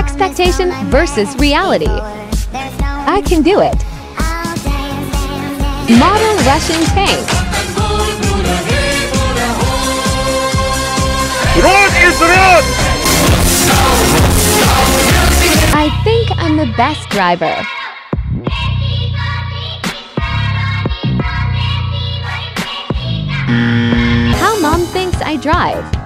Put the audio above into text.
Expectation versus reality. I can do it. Model Russian tank. I think I'm the best driver. How Mom thinks I drive.